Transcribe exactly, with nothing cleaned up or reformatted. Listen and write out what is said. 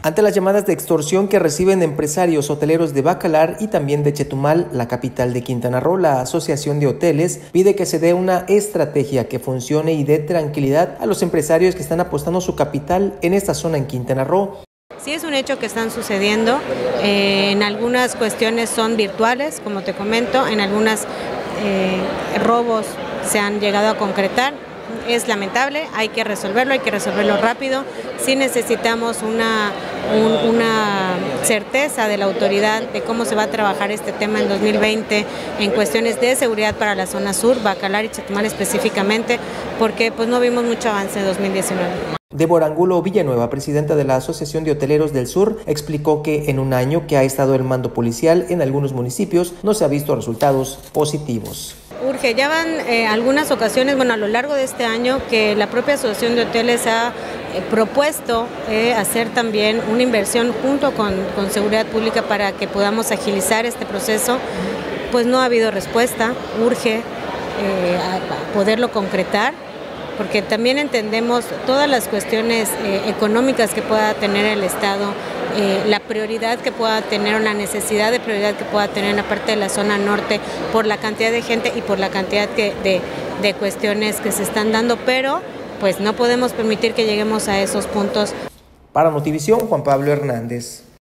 Ante las llamadas de extorsión que reciben empresarios hoteleros de Bacalar y también de Chetumal, la capital de Quintana Roo, la Asociación de Hoteles pide que se dé una estrategia que funcione y dé tranquilidad a los empresarios que están apostando su capital en esta zona en Quintana Roo. Sí, es un hecho que están sucediendo. Eh, en algunas cuestiones son virtuales, como te comento, en algunas eh, robos se han llegado a concretar. Es lamentable, hay que resolverlo, hay que resolverlo rápido. Sí necesitamos una, un, una certeza de la autoridad de cómo se va a trabajar este tema en dos mil veinte en cuestiones de seguridad para la zona sur, Bacalar y Chetumal específicamente, porque pues no vimos mucho avance en dos mil diecinueve. Débora Angulo Villanueva, presidenta de la Asociación de Hoteleros del Sur, explicó que en un año que ha estado el mando policial en algunos municipios no se ha visto resultados positivos. Urge, ya van eh, algunas ocasiones, bueno, a lo largo de este año, que la propia Asociación de Hoteles ha eh, propuesto eh, hacer también una inversión junto con, con Seguridad Pública para que podamos agilizar este proceso. Pues no ha habido respuesta, urge eh, a, a poderlo concretar, porque también entendemos todas las cuestiones eh, económicas que pueda tener el Estado, eh, la prioridad que pueda tener o la necesidad de prioridad que pueda tener en la parte de la zona norte por la cantidad de gente y por la cantidad que, de, de cuestiones que se están dando, pero pues no podemos permitir que lleguemos a esos puntos. Para Notivisión, Juan Pablo Hernández.